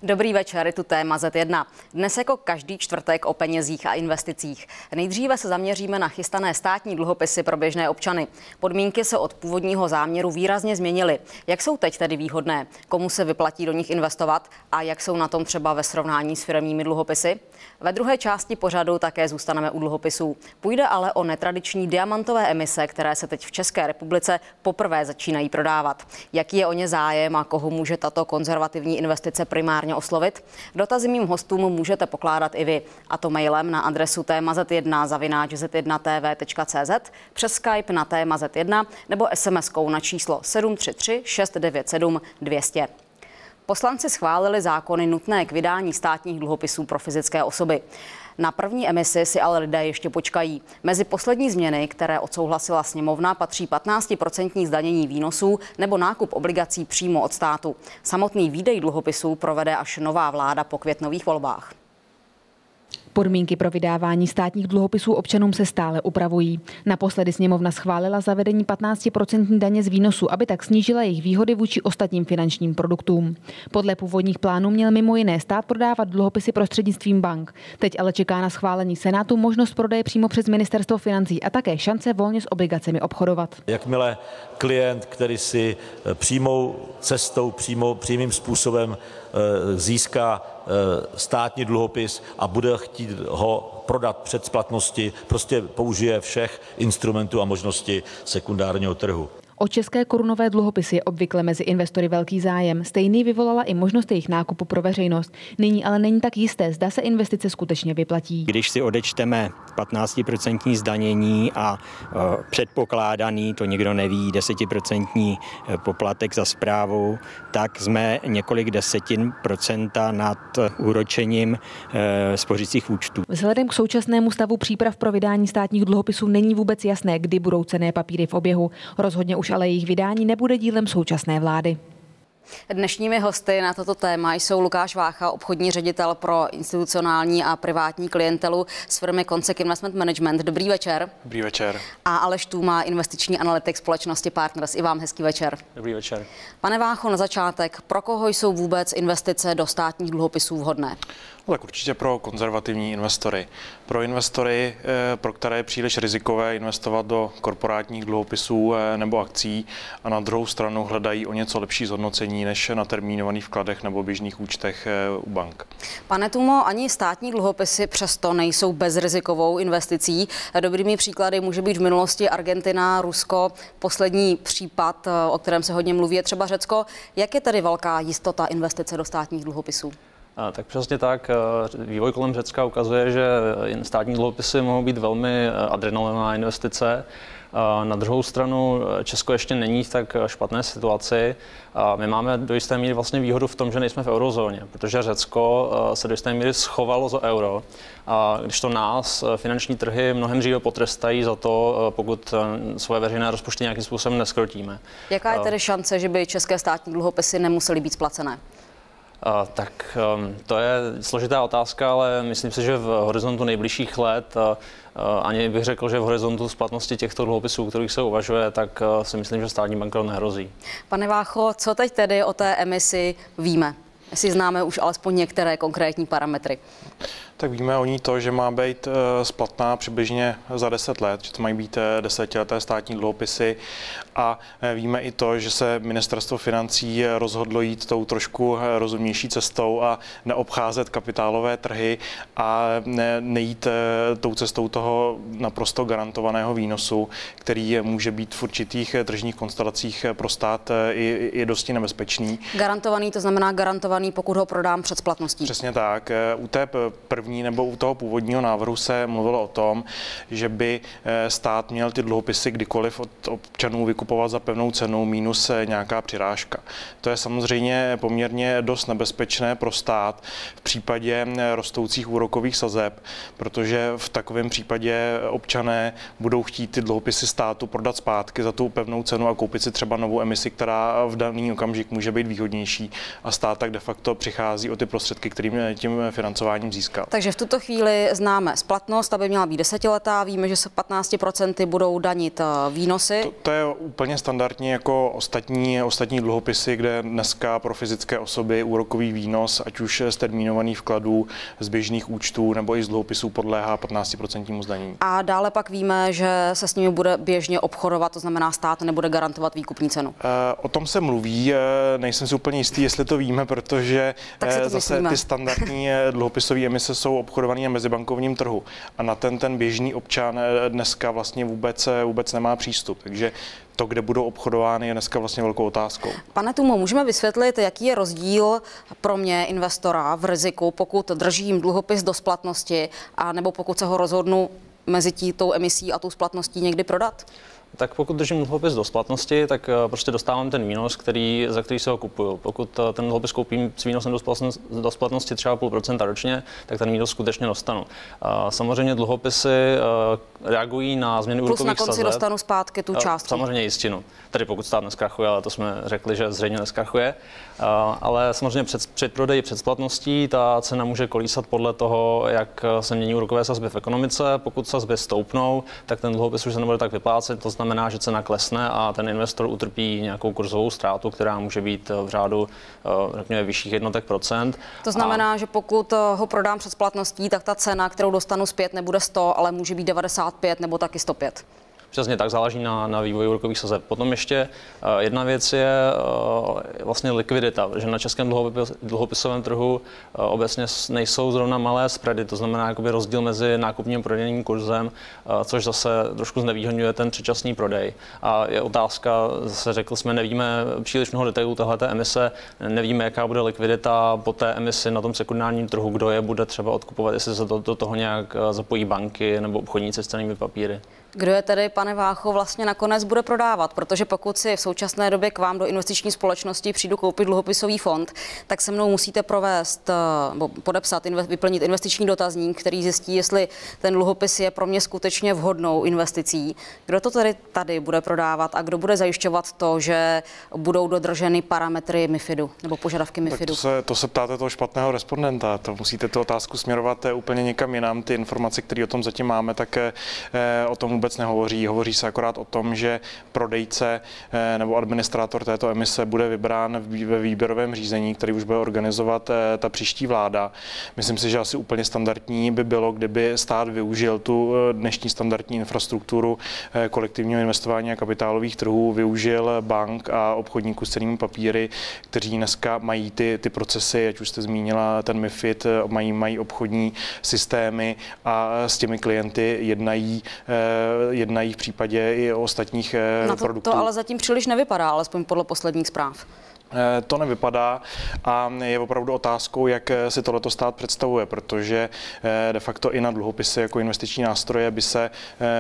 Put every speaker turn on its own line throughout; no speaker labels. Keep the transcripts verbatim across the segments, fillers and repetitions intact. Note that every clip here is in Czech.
Dobrý večer, je tu téma zet jedna. Dnes jako každý čtvrtek o penězích a investicích. Nejdříve se zaměříme na chystané státní dluhopisy pro běžné občany. Podmínky se od původního záměru výrazně změnily. Jak jsou teď tedy výhodné? Komu se vyplatí do nich investovat? A jak jsou na tom třeba ve srovnání s firemními dluhopisy? Ve druhé části pořadu také zůstaneme u dluhopisů. Půjde ale o netradiční diamantové emise, které se teď v České republice poprvé začínají prodávat. Jaký je o ně zájem a koho může tato konzervativní investice primárně oslovit? Dotazy mým hostům můžete pokládat i vy, a to mailem na adresu téma zet jedna zavináč zet jedna té vé tečka cé zet, přes Skype na téma zet jedna nebo esemeskou na číslo sedm tři tři šest devět sedm dvě stě. Poslanci schválili zákony nutné k vydání státních dluhopisů pro fyzické osoby. Na první emisi si ale lidé ještě počkají. Mezi poslední změny, které odsouhlasila sněmovna, patří patnáctiprocentní zdanění výnosů nebo nákup obligací přímo od státu. Samotný výdej dluhopisů provede až nová vláda po květnových volbách.
Podmínky pro vydávání státních dluhopisů občanům se stále upravují. Naposledy sněmovna schválila zavedení patnáctiprocentní daně z výnosu, aby tak snížila jejich výhody vůči ostatním finančním produktům. Podle původních plánů měl mimo jiné stát prodávat dluhopisy prostřednictvím bank. Teď ale čeká na schválení Senátu možnost prodeje přímo přes ministerstvo financí a také šance volně s obligacemi obchodovat.
Jakmile klient, který si přímou cestou, přímo, přímým způsobem získá státní dluhopis a bude chtít ho prodat před splatnosti, prostě použije všech instrumentů a možností sekundárního trhu.
O české korunové dluhopisy je obvykle mezi investory velký zájem. Stejný vyvolala i možnost jejich nákupu pro veřejnost. Nyní ale není tak jisté, zda se investice skutečně vyplatí.
Když si odečteme patnáctiprocentní zdanění a uh, předpokládaný, to nikdo neví, desetiprocentní poplatek za správu, tak jsme několik desetin procenta nad úročením uh, spořících účtů.
Vzhledem k současnému stavu příprav pro vydání státních dluhopisů není vůbec jasné, kdy budou cenné papíry v oběhu. Rozhodně už ale jejich vydání nebude dílem současné vlády.
Dnešními hosty na toto téma jsou Lukáš Vácha, obchodní ředitel pro institucionální a privátní klientelu z firmy Consec Investment Management. Dobrý večer.
Dobrý večer.
A Aleš Tůma, investiční analytik společnosti Partners. I vám hezký večer.
Dobrý večer.
Pane Vácho, na začátek, pro koho jsou vůbec investice do státních dluhopisů vhodné?
No, tak určitě pro konzervativní investory. Pro investory, pro které je příliš rizikové investovat do korporátních dluhopisů nebo akcí a na druhou stranu hledají o něco lepší zhodnocení než na termínovaných vkladech nebo běžných účtech u bank.
Pane Tůmo, ani státní dluhopisy přesto nejsou bezrizikovou investicí. Dobrými příklady může být v minulosti Argentina, Rusko, poslední případ, o kterém se hodně mluví, je třeba Řecko. Jak je tedy velká jistota investice do státních dluhopisů?
Tak přesně tak. Vývoj kolem Řecka ukazuje, že státní dluhopisy mohou být velmi adrenalinová investice. Na druhou stranu Česko ještě není v tak špatné situaci. My máme do jisté míry vlastně výhodu v tom, že nejsme v eurozóně, protože Řecko se do jisté míry schovalo za euro. A když to nás finanční trhy mnohem dříve potrestají za to, pokud svoje veřejné rozpočty nějakým způsobem neskrotíme.
Jaká je tedy šance, že by české státní dluhopisy nemusely být splacené?
Uh, tak um, to je složitá otázka, ale myslím si, že v horizontu nejbližších let, uh, ani bych řekl, že v horizontu splatnosti těchto dluhopisů, kterých se uvažuje, tak uh, si myslím, že státní bankrot nehrozí. Pane
Vácho, co teď tedy o té emisi víme? Jestli známe už alespoň některé konkrétní parametry.
Tak víme o ní to, že má být splatná přibližně za deset let, že to mají být desetileté státní dluhopisy a víme i to, že se ministerstvo financí rozhodlo jít tou trošku rozumnější cestou a neobcházet kapitálové trhy a ne, nejít tou cestou toho naprosto garantovaného výnosu, který může být v určitých tržních konstelacích pro stát i, i dosti nebezpečný.
Garantovaný, to znamená garantovaný, pokud ho prodám před splatností.
Přesně tak. U té první nebo u toho původního návrhu se mluvilo o tom, že by stát měl ty dluhopisy kdykoliv od občanů vykupovat za pevnou cenu minus nějaká přirážka. To je samozřejmě poměrně dost nebezpečné pro stát v případě rostoucích úrokových sazeb, protože v takovém případě občané budou chtít ty dluhopisy státu prodat zpátky za tu pevnou cenu a koupit si třeba novou emisi, která v daný okamžik může být výhodnější a stát tak de facto facto přichází o ty prostředky, kterým tím financováním získal.
Takže v tuto chvíli známe splatnost, aby měla být desetiletá, víme, že se patnáct procent budou danit výnosy.
To, to je úplně standardní jako ostatní, ostatní dluhopisy, kde dneska pro fyzické osoby úrokový výnos, ať už z termínovaných vkladů, z běžných účtů nebo i z dluhopisů podléhá patnáct procent zdanění.
A dále pak víme, že se s nimi bude běžně obchodovat, to znamená stát nebude garantovat výkupní cenu.
O tom se mluví, nejsem si úplně jistý, jestli to víme, protože zase myslíme. Ty standardní dluhopisové emise jsou obchodované na mezibankovním trhu a na ten ten běžný občan dneska vlastně vůbec, vůbec nemá přístup. Takže to, kde budou obchodovány, je dneska vlastně velkou otázkou.
Pane Tumo, můžeme vysvětlit, jaký je rozdíl pro mě, investora, v riziku, pokud držím dluhopis do splatnosti, a nebo pokud se ho rozhodnu mezi tí, tou emisí a tou splatností někdy prodat?
Tak pokud držím dluhopis do splatnosti, tak prostě dostávám ten výnos, který, za který se ho kupuju. Pokud ten dluhopis koupím s výnosem do splatnosti třeba půl procenta ročně, tak ten výnos skutečně dostanu. Samozřejmě dluhopisy reagují na změny úrokových sazeb.
Plus na konci dostanu zpátky tu částku.
Samozřejmě jistinu. Tedy pokud stát neskrachuje, ale to jsme řekli, že zřejmě neskrachuje. Ale samozřejmě před, před prodeji, před splatností ta cena může kolísat podle toho, jak se mění úrokové sazby v ekonomice. Pokud sazby stoupnou, tak ten dluhopis už se nebude tak vyplácet. To znamená, že cena klesne a ten investor utrpí nějakou kurzovou ztrátu, která může být v řádu, řekněme, vyšších jednotek procent.
To znamená, a... že pokud ho prodám před splatností, tak ta cena, kterou dostanu zpět, nebude sto, ale může být devadesát pět nebo taky sto pět.
Přesně tak, záleží na, na vývoji úrokových sazeb. Potom ještě uh, jedna věc je uh, vlastně likvidita, že na českém dluhopis, dluhopisovém trhu uh, obecně nejsou zrovna malé spready, to znamená jakoby rozdíl mezi nákupním a prodejním kurzem, uh, což zase trošku znevýhodňuje ten předčasný prodej. A je otázka, zase řekl jsme, nevíme příliš mnoho detailů téhleté emise, nevíme, jaká bude likvidita po té emisi na tom sekundárním trhu, kdo je bude třeba odkupovat, jestli se do, do toho nějak zapojí banky nebo obchodníci s cennými papíry.
Kdo je tedy, pane Vácho, vlastně nakonec bude prodávat? Protože pokud si v současné době k vám do investiční společnosti přijdu koupit dluhopisový fond, tak se mnou musíte provést, podepsat, vyplnit investiční dotazník, který zjistí, jestli ten dluhopis je pro mě skutečně vhodnou investicí. Kdo to tedy tady bude prodávat a kdo bude zajišťovat to, že budou dodrženy parametry MiFIDu nebo požadavky MiFIDu?
Tak to se, to se ptáte toho špatného respondenta. To musíte tu otázku směrovat úplně někam jinam. Ty informace, které o tom zatím máme, tak eh, o tom vůbec nehovoří. Hovoří se akorát o tom, že prodejce nebo administrátor této emise bude vybrán ve výběrovém řízení, který už bude organizovat ta příští vláda. Myslím si, že asi úplně standardní by bylo, kdyby stát využil tu dnešní standardní infrastrukturu kolektivního investování a kapitálových trhů, využil bank a obchodníků s cennými papíry, kteří dneska mají ty, ty procesy, ať už jste zmínila ten MiFID, mají, mají obchodní systémy a s těmi klienty jednají jednají v případě i o ostatních
Na to,
produktů.
To ale zatím příliš nevypadá, alespoň podle posledních zpráv.
To nevypadá a je opravdu otázkou, jak si tohleto stát představuje, protože de facto i na dluhopisy jako investiční nástroje by se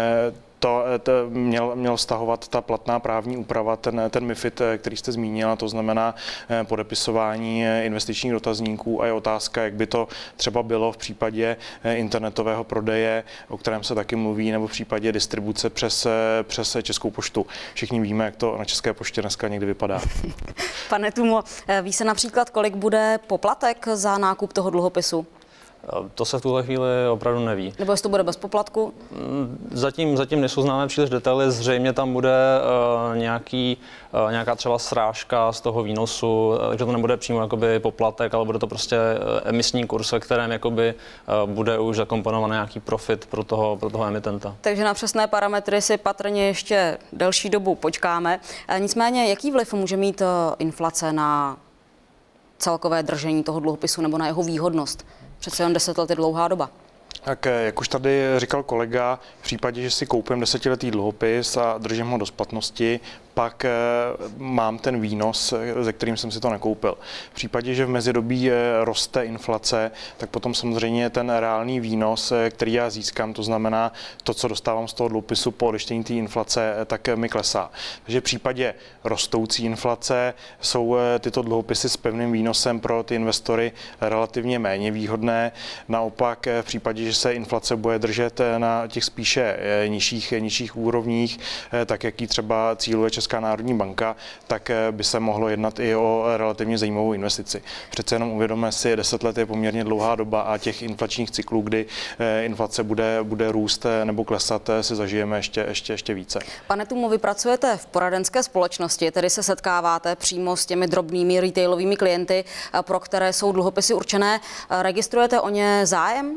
To, to měl, měl vztahovat ta platná právní úprava, ten, ten MiFID, který jste zmínila, to znamená podepisování investičních dotazníků a je otázka, jak by to třeba bylo v případě internetového prodeje, o kterém se taky mluví, nebo v případě distribuce přes, přes Českou poštu. Všichni víme, jak to na České poště dneska někdy vypadá.
Pane Tumo, ví se například, kolik bude poplatek za nákup toho dluhopisu?
To se v tuhle chvíli opravdu neví.
Nebo jestli to bude bez poplatku?
Zatím, zatím nejsou známé příliš detaily, zřejmě tam bude uh, nějaký, uh, nějaká třeba srážka z toho výnosu, takže to nebude přímo jakoby poplatek, ale bude to prostě emisní kurz, ve kterém jakoby, uh, bude už zakomponovaný nějaký profit pro toho, pro toho emitenta.
Takže na přesné parametry si patrně ještě delší dobu počkáme. Nicméně, jaký vliv může mít uh, inflace na celkové držení toho dluhopisu nebo na jeho výhodnost? Přece jen deset let je dlouhá doba.
Tak jak už tady říkal kolega, v případě, že si koupím desetiletý dluhopis a držím ho do splatnosti, pak mám ten výnos, ze kterým jsem si to nekoupil. V případě, že v mezidobí roste inflace, tak potom samozřejmě ten reálný výnos, který já získám, to znamená to, co dostávám z toho dluhopisu po odečtení té inflace, tak mi klesá. Takže v případě rostoucí inflace jsou tyto dluhopisy s pevným výnosem pro ty investory relativně méně výhodné. Naopak v případě, že se inflace bude držet na těch spíše nižších, nižších úrovních, tak jak ji třeba cíluje Česká Česká národní banka, tak by se mohlo jednat i o relativně zajímavou investici. Přece jenom uvědomme si, deset let je poměrně dlouhá doba a těch inflačních cyklů, kdy inflace bude, bude růst nebo klesat, si zažijeme ještě, ještě, ještě více.
Pane Tumo, vy pracujete v poradenské společnosti, tedy se setkáváte přímo s těmi drobnými retailovými klienty, pro které jsou dluhopisy určené. Registrujete o ně zájem?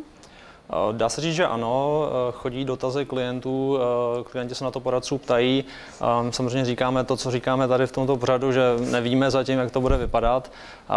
Dá se říct, že ano, chodí dotazy klientů, klienti se na to poradců ptají. Samozřejmě říkáme to, co říkáme tady v tomto pořadu, že nevíme zatím, jak to bude vypadat,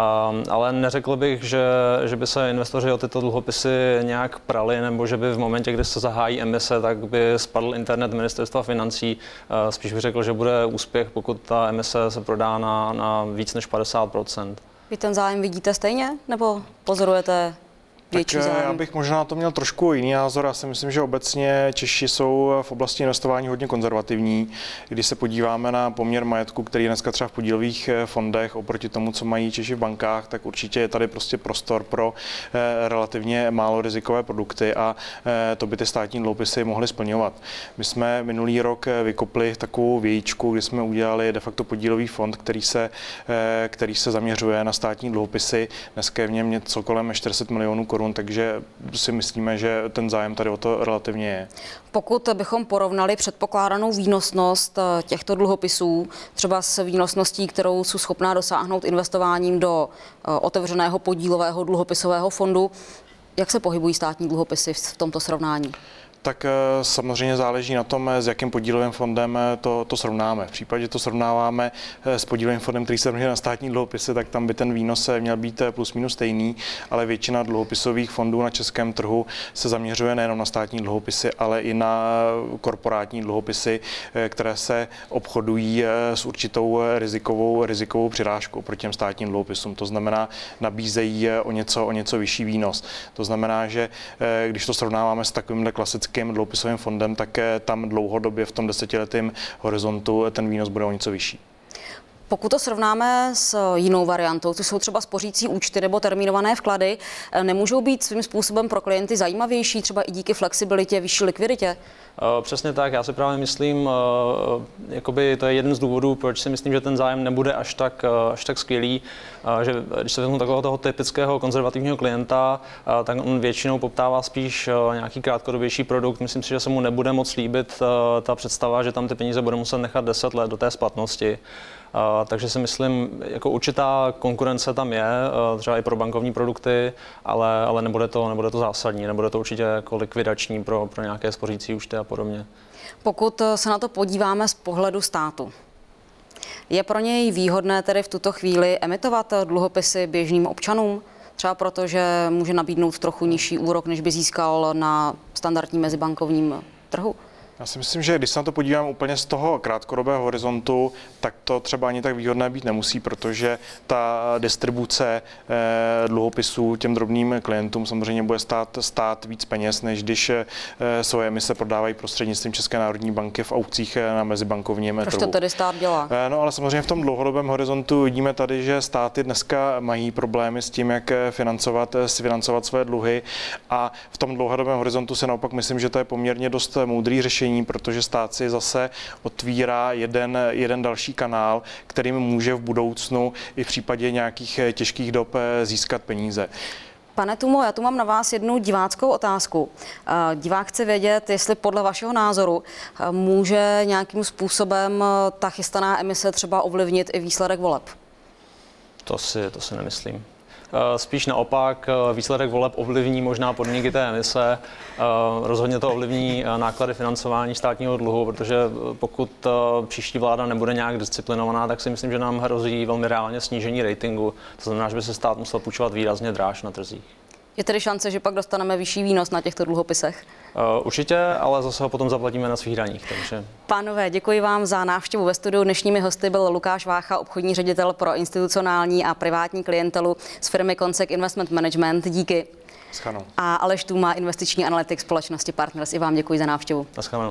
ale neřekl bych, že, že by se investoři o tyto dluhopisy nějak prali, nebo že by v momentě, kdy se zahájí emise, tak by spadl internet ministerstva financí. Spíš bych řekl, že bude úspěch, pokud ta emise se prodá na, na víc než padesát procent.
Vy ten zájem vidíte stejně, nebo pozorujete větší zájem?
Já bych možná na to měl trošku jiný názor. Já si myslím, že obecně Češi jsou v oblasti investování hodně konzervativní. Když se podíváme na poměr majetku, který je dneska třeba v podílových fondech oproti tomu, co mají Češi v bankách, tak určitě je tady prostě prostor pro relativně málo rizikové produkty a to by ty státní dluhopisy mohly splňovat. My jsme minulý rok vykopli takovou vějíčku, kdy jsme udělali de facto podílový fond, který se, který se zaměřuje na státní dluhopisy. Dneska je v něm něco kolem čtyři sta milionů korun. Takže si myslíme, že ten zájem tady o to relativně je.
Pokud bychom porovnali předpokládanou výnosnost těchto dluhopisů, třeba s výnosností, kterou jsou schopná dosáhnout investováním do otevřeného podílového dluhopisového fondu, jak se pohybují státní dluhopisy v tomto srovnání?
Tak samozřejmě záleží na tom, s jakým podílovým fondem to, to srovnáme. V případě, že to srovnáváme s podílovým fondem, který se zaměřuje na státní dluhopisy, tak tam by ten výnos měl být plus minus stejný, ale většina dluhopisových fondů na českém trhu se zaměřuje nejen na státní dluhopisy, ale i na korporátní dluhopisy, které se obchodují s určitou rizikovou, rizikovou přirážkou proti těm státním dluhopisům. To znamená, nabízejí o něco, o něco vyšší výnos. To znamená, že když to srovnáváme s takovýmhle klasickým dluhopisovým fondem, tak tam dlouhodobě v tom desetiletém horizontu ten výnos bude o něco vyšší.
Pokud to srovnáme s jinou variantou, což jsou třeba spořící účty nebo termínované vklady, nemůžou být svým způsobem pro klienty zajímavější, třeba i díky flexibilitě, vyšší likviditě?
Přesně tak, já si právě myslím, jakoby to je jeden z důvodů, proč si myslím, že ten zájem nebude až tak, až tak skvělý, že když se vezmu takového toho typického konzervativního klienta, tak on většinou poptává spíš nějaký krátkodobější produkt. Myslím si, že se mu nebude moc líbit ta představa, že tam ty peníze bude muset nechat deset let do té splatnosti. Uh, takže si myslím, jako určitá konkurence tam je, uh, třeba i pro bankovní produkty, ale, ale nebude, to, nebude to zásadní, nebude to určitě jako likvidační pro, pro nějaké spořící účty a podobně.
Pokud se na to podíváme z pohledu státu, je pro něj výhodné tedy v tuto chvíli emitovat dluhopisy běžným občanům? Třeba proto, že může nabídnout trochu nižší úrok, než by získal na standardním mezibankovním trhu?
Já si myslím, že když se na to podívám úplně z toho krátkodobého horizontu, tak to třeba ani tak výhodné být nemusí, protože ta distribuce eh, dluhopisů těm drobným klientům samozřejmě bude stát, stát víc peněz, než když eh, svoje emise prodávají prostřednictvím České národní banky v aukcích na mezibankovním trhu.
Proč to tedy stát dělá?
Eh, no ale samozřejmě v tom dlouhodobém horizontu vidíme tady, že státy dneska mají problémy s tím, jak financovat, financovat své dluhy, a v tom dlouhodobém horizontu se naopak myslím, že to je poměrně dost moudrý řešení, protože stát si zase otvírá jeden, jeden další kanál, kterým může v budoucnu i v případě nějakých těžkých dob získat peníze.
Pane Tumo, já tu mám na vás jednu diváckou otázku. Divák chce vědět, jestli podle vašeho názoru může nějakým způsobem ta chystaná emise třeba ovlivnit i výsledek voleb.
To si, to si nemyslím. Spíš naopak, výsledek voleb ovlivní možná podmínky té emise, rozhodně to ovlivní náklady financování státního dluhu, protože pokud příští vláda nebude nějak disciplinovaná, tak si myslím, že nám hrozí velmi reálně snížení ratingu. To znamená, že by se stát musel půjčovat výrazně dráž na trzích. Je
tedy šance, že pak dostaneme vyšší výnos na těchto dluhopisech?
Určitě, ale zase ho potom zaplatíme na svých daních. Takže...
Pánové, děkuji vám za návštěvu ve studiu. Dnešními hosty byl Lukáš Vácha, obchodní ředitel pro institucionální a privátní klientelu z firmy Consec Investment Management. Díky.
Naschledanou.
A Aleš Tůma, investiční analytik společnosti Partners. I vám děkuji za návštěvu.
Naschledanou.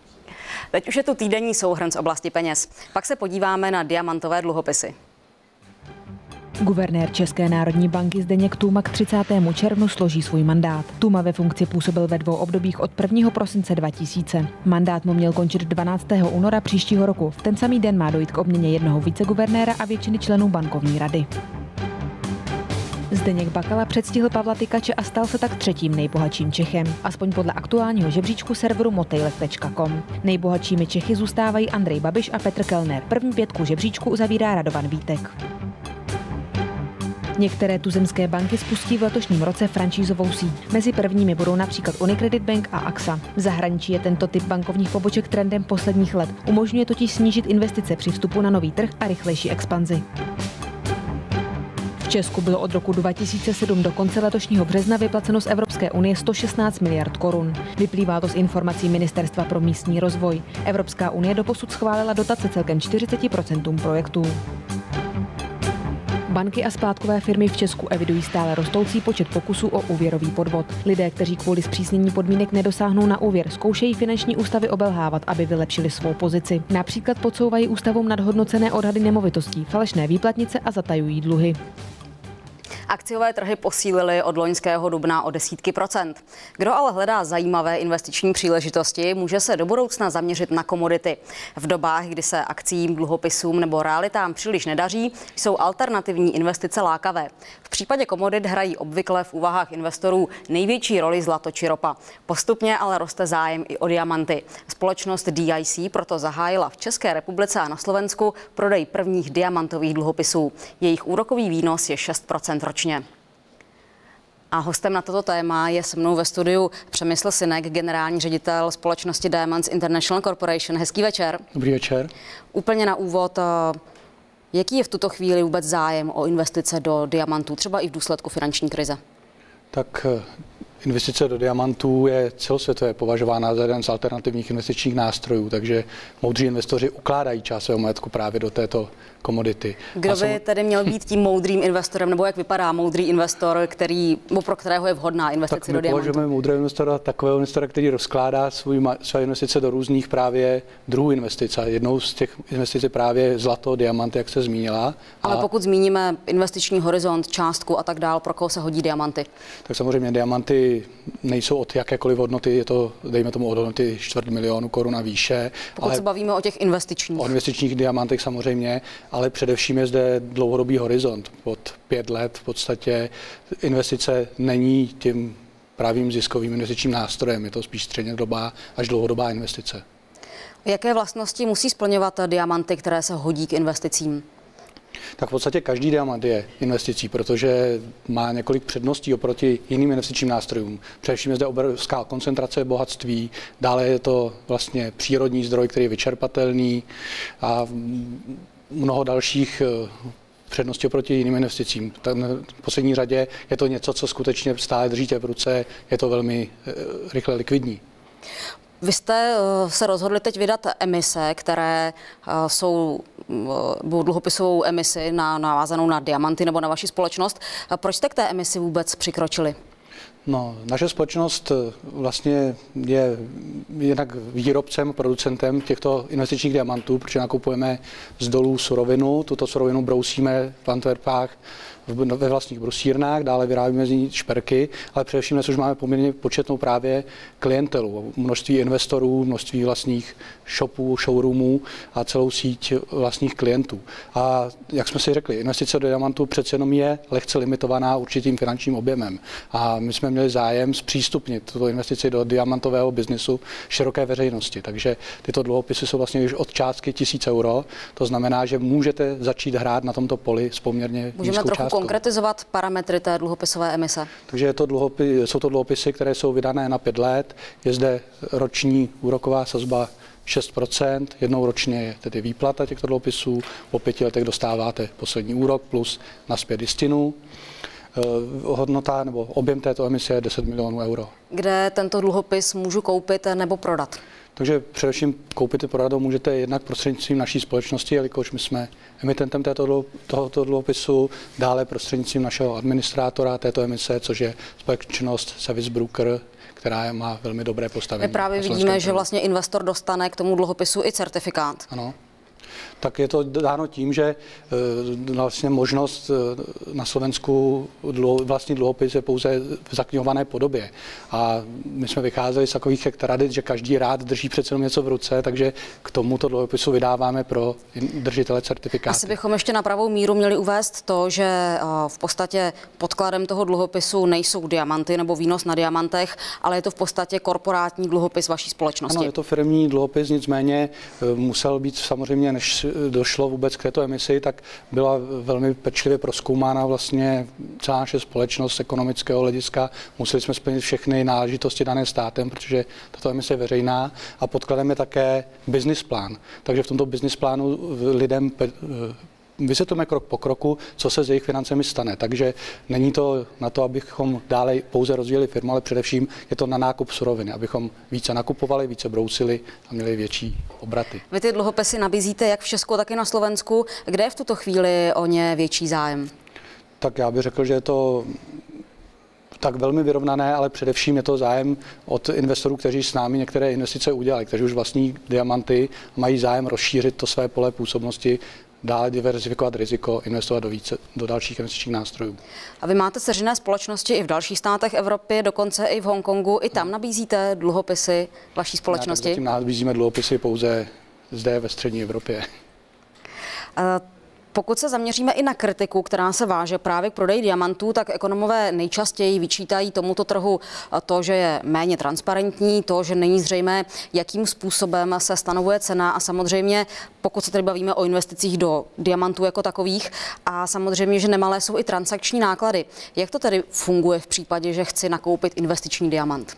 Teď už je tu týdenní souhrn z oblasti peněz. Pak se podíváme na diamantové dluhopisy.
Guvernér České národní banky Zdeněk Tůma k třicátému červnu složí svůj mandát. Tůma ve funkci působil ve dvou obdobích od prvního prosince dva tisíce. Mandát mu měl končit dvanáctého února příštího roku. V ten samý den má dojít k obměně jednoho viceguvernéra a většiny členů bankovní rady. Zdeněk Bakala předstihl Pavla Tykače a stal se tak třetím nejbohatším Čechem, aspoň podle aktuálního žebříčku serveru motejlek tečka com. Nejbohatšími Čechy zůstávají Andrej Babiš a Petr Kellner. První pětku žebříčku uzavírá Radovan Vítek. Některé tuzemské banky spustí v letošním roce franšízovou síť. Mezi prvními budou například Unicredit Bank a A X A. V zahraničí je tento typ bankovních poboček trendem posledních let. Umožňuje totiž snížit investice při vstupu na nový trh a rychlejší expanzi. V Česku bylo od roku dva tisíce sedm do konce letošního března vyplaceno z Evropské unie sto šestnáct miliard korun. Vyplývá to z informací Ministerstva pro místní rozvoj. Evropská unie doposud schválila dotace celkem čtyřiceti procentům projektů. Banky a splátkové firmy v Česku evidují stále rostoucí počet pokusů o úvěrový podvod. Lidé, kteří kvůli zpřísnění podmínek nedosáhnou na úvěr, zkoušejí finanční ústavy obelhávat, aby vylepšili svou pozici. Například podsouvají ústavům nadhodnocené odhady nemovitostí, falešné výplatnice a zatajují dluhy.
Akciové trhy posílily od loňského dubna o desítky procent. Kdo ale hledá zajímavé investiční příležitosti, může se do budoucna zaměřit na komodity. V dobách, kdy se akciím, dluhopisům nebo realitám příliš nedaří, jsou alternativní investice lákavé. V případě komodit hrají obvykle v úvahách investorů největší roli zlato či ropa. Postupně ale roste zájem i o diamanty. Společnost D I C proto zahájila v České republice a na Slovensku prodej prvních diamantových dluhopisů. Jejich úrokový výnos je šest procent ročně. A hostem na toto téma je se mnou ve studiu Přemysl Synek, generální ředitel společnosti Diamonds International Corporation. Hezký večer.
Dobrý večer.
Úplně na úvod, jaký je v tuto chvíli vůbec zájem o investice do diamantů, třeba i v důsledku finanční krize?
Tak investice do diamantů je celosvětově považována za jeden z alternativních investičních nástrojů, takže moudří investoři ukládají část svého majetku právě do této komodity.
Kdo by tedy měl být tím moudrým investorem, nebo jak vypadá moudrý investor, který, pro kterého je vhodná investice
tak
do diamantů?
Tak my považujeme moudrého investora takového investora, který rozkládá svůj, své investice do různých právě druhů investic. A jednou z těch investic je právě zlato, diamanty, jak se zmínila.
Ale
a
pokud zmíníme investiční horizont, částku a tak dál, pro koho se hodí diamanty?
Tak samozřejmě diamanty nejsou od jakékoliv hodnoty, je to, dejme tomu, od hodnoty čtvrt milionu korun a výše.
Pokud ale se bavíme o těch investičních.
O investičních diamantech samozřejmě, ale především je zde dlouhodobý horizont. Pod pět let v podstatě investice není tím pravým ziskovým investičním nástrojem, je to spíš střednědobá až dlouhodobá investice.
Jaké vlastnosti musí splňovat diamanty, které se hodí k investicím?
Tak v podstatě každý diamant je investicí, protože má několik předností oproti jiným investičním nástrojům. Především je zde obrovská koncentrace bohatství, dále je to vlastně přírodní zdroj, který je vyčerpatelný a mnoho dalších předností oproti jiným investicím. V poslední řadě je to něco, co skutečně stále držíte v ruce, je to velmi rychle likvidní.
Vy jste se rozhodli teď vydat emise, které jsou dluhopisovou emisi na, navázanou na diamanty nebo na vaši společnost. Proč jste k té emisi vůbec přikročili?
No, naše společnost vlastně je jednak výrobcem, producentem těchto investičních diamantů, protože nakupujeme z dolů surovinu, tuto surovinu brousíme v Antwerpách ve vlastních brusírnách, dále vyrábíme z ní šperky, ale především dnes už máme poměrně početnou právě klientelu, množství investorů, množství vlastních shopů, showroomů a celou síť vlastních klientů. A jak jsme si řekli, investice do diamantů přece jenom je lehce limitovaná určitým finančním objemem. A my jsme měli zájem zpřístupnit tuto investici do diamantového biznisu široké veřejnosti. Takže tyto dluhopisy jsou vlastně už od částky tisíc euro. To znamená, že můžete začít hrát na tomto poli s poměrně
Můžeme
nízkou
trochu
částkou.
Konkretizovat parametry té dluhopisové emise?
Takže je to dluhopisy, jsou to dluhopisy, které jsou vydané na pět let. Je zde roční úroková sazba šest procent, jednou ročně je tedy výplata těchto dluhopisů, po pěti letech dostáváte poslední úrok plus nazpět jistinu. Hodnota nebo objem této emise je deset milionů euro. Kde
tento dluhopis můžu koupit nebo prodat?
Takže především koupit a prodat ho můžete jednak prostřednictvím naší společnosti, jelikož my jsme emitentem této, tohoto dluhopisu, dále prostřednictvím našeho administrátora této emise, což je společnost Service Broker, která má velmi dobré postavení.
My právě vidíme, že vlastně investor dostane k tomu dluhopisu i certifikát.
Ano. Tak je to dáno tím, že vlastně možnost na Slovensku vlastní dluhopis je pouze v zaknihované podobě. A my jsme vycházeli z takových tradic, že každý rád drží přece jenom něco v ruce, takže k tomuto dluhopisu vydáváme pro držitele certifikáty.
Asi bychom ještě na pravou míru měli uvést to, že v podstatě podkladem toho dluhopisu nejsou diamanty nebo výnos na diamantech, ale je to v podstatě korporátní dluhopis vaší společnosti.
Ano, je to firmní dluhopis, nicméně musel být samozřejmě, než došlo vůbec k této emisi, tak byla velmi pečlivě prozkoumána vlastně celá naše společnost z ekonomického hlediska. Museli jsme splnit všechny náležitosti dané státem, protože tato emise je veřejná a podkladem je také business plán. Takže v tomto business plánu lidem vysvětlíme krok po kroku, co se s jejich financemi stane. Takže není to na to, abychom dále pouze rozvíjeli firmu, ale především je to na nákup suroviny, abychom více nakupovali, více brousili a měli větší obraty.
Vy ty dluhopisy nabízíte jak v Česku, tak i na Slovensku. Kde je v tuto chvíli o ně větší zájem?
Tak já bych řekl, že je to tak velmi vyrovnané, ale především je to zájem od investorů, kteří s námi některé investice udělali, kteří už vlastní diamanty, mají zájem rozšířit to své pole působnosti, dále diverzifikovat riziko, investovat do více, do dalších investičních nástrojů.
A vy máte dceřiné společnosti i v dalších státech Evropy, dokonce i v Hongkongu. I tam nabízíte dluhopisy vaší společnosti?
Ne, zatím nabízíme dluhopisy pouze zde ve střední Evropě.
A pokud se zaměříme i na kritiku, která se váže právě k prodeji diamantů, tak ekonomové nejčastěji vyčítají tomuto trhu to, že je méně transparentní, to, že není zřejmé, jakým způsobem se stanovuje cena a samozřejmě, pokud se tady bavíme o investicích do diamantů jako takových a samozřejmě, že nemalé jsou i transakční náklady. Jak to tedy funguje v případě, že chci nakoupit investiční diamant?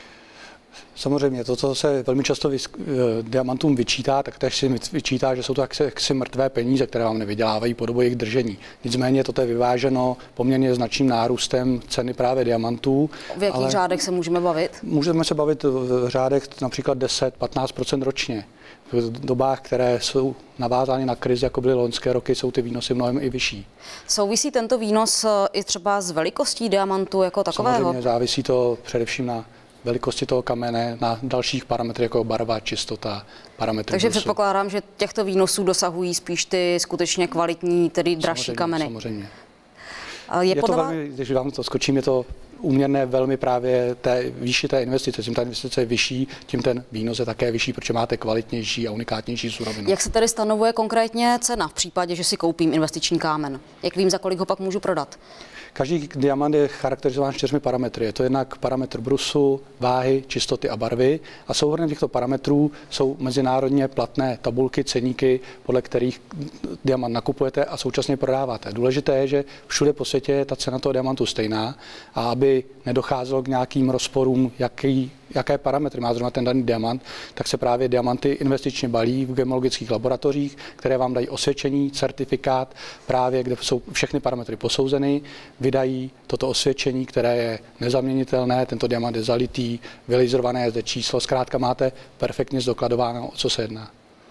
Samozřejmě, to, co se velmi často vys- diamantům vyčítá, tak tež si vyčítá, že jsou to jaksi, jaksi mrtvé peníze, které vám nevydělávají po dobu jejich držení. Nicméně toto je vyváženo poměrně značným nárůstem ceny právě diamantů.
V jakých ale řádech se můžeme bavit?
Můžeme se bavit v řádech například deset až patnáct procent ročně. V dobách, které jsou navázány na krizi, jako byly loňské roky, jsou ty výnosy mnohem i vyšší.
Souvisí tento výnos i třeba s velikostí diamantu jako takového?
Samozřejmě závisí to především na velikosti toho kamene, na dalších parametrech, jako barva, čistota, parametry.
Takže
brusu.
předpokládám, že těchto výnosů dosahují spíš ty skutečně kvalitní, tedy dražší
samozřejmě,
kameny.
Samozřejmě.
Je,
je to
podle...
velmi, když vám to skočím, je to úměrné velmi právě té výši té investice. Tím ta investice je vyšší, tím ten výnos je také vyšší, protože máte kvalitnější a unikátnější surovinu.
Jak se tedy stanovuje konkrétně cena v případě, že si koupím investiční kámen? Jak vím, za kolik ho pak můžu prodat?
Každý diamant je charakterizován čtyřmi parametry. Je to jednak parametr brusu, váhy, čistoty a barvy. A souhrnem těchto parametrů jsou mezinárodně platné tabulky, ceníky, podle kterých diamant nakupujete a současně prodáváte. Důležité je, že všude po světě je ta cena toho diamantu stejná a aby nedocházelo k nějakým rozporům, jaký jaké parametry má zrovna ten daný diamant, tak se právě diamanty investičně balí v gemologických laboratořích, které vám dají osvědčení, certifikát, právě kde jsou všechny parametry posouzeny, vydají toto osvědčení, které je nezaměnitelné, tento diamant je zalitý, vylizrované je zde číslo, zkrátka máte perfektně zdokladováno, o co se jedná.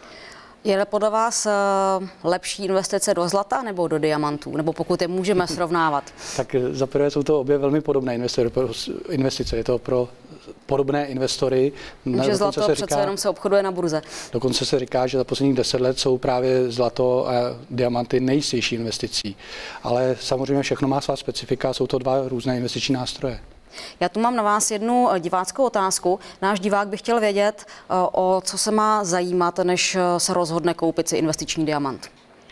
Je podle vás lepší investice do zlata nebo do diamantů? Nebo pokud je můžeme srovnávat?
Tak za prvé jsou to obě velmi podobné investice. Je to pro podobné investory.
Že zlato
se
přece
říká,
jenom se obchoduje na burze.
Dokonce se říká, že za posledních deset let jsou právě zlato a diamanty nejistější investicí. Ale samozřejmě všechno má svá specifika, jsou to dva různé investiční nástroje.
Já tu mám na vás jednu diváckou otázku. Náš divák by chtěl vědět, o co se má zajímat, než se rozhodne koupit si investiční diamant.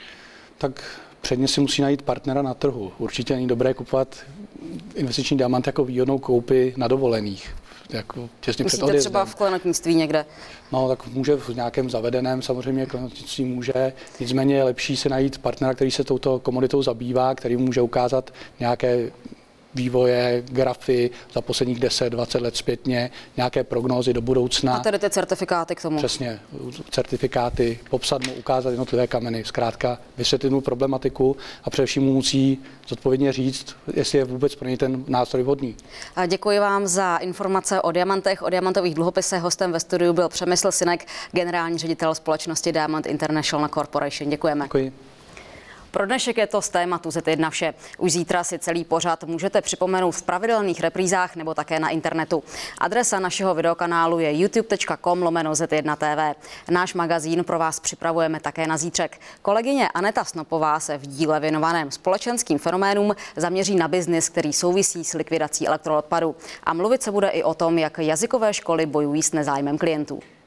Tak předně si musí najít partnera na trhu. Určitě není dobré kupovat investiční diamant jako výhodnou koupi na dovolených. Jako těsně
Myslíte
před odjezdem.
třeba v klenotnictví někde?
No, tak může v nějakém zavedeném, samozřejmě klenotnictví může. Nicméně je lepší si najít partnera, který se touto komoditou zabývá, který může ukázat nějaké vývoje, grafy za posledních deset dvacet let zpětně, nějaké prognózy do budoucna.
A tedy ty certifikáty k tomu.
Přesně, certifikáty, popsat mu, ukázat jednotlivé kameny, zkrátka vysvětlit mu problematiku a především mu musí zodpovědně říct, jestli je vůbec pro něj ten nástroj vhodný.
A děkuji vám za informace o diamantech, o diamantových dluhopisech. Hostem ve studiu byl Přemysl Synek, generální ředitel společnosti Diamond International Corporation. Děkujeme.
Děkuji.
Pro dnešek je to z tématu Z jedna vše. Už zítra si celý pořad můžete připomenout v pravidelných reprízách nebo také na internetu. Adresa našeho videokanálu je youtube tečka com lomeno Z jedna T V. Náš magazín pro vás připravujeme také na zítřek. Kolegyně Aneta Snopová se v díle věnovaném společenským fenoménům zaměří na biznis, který souvisí s likvidací elektroodpadu. A mluvit se bude i o tom, jak jazykové školy bojují s nezájmem klientů.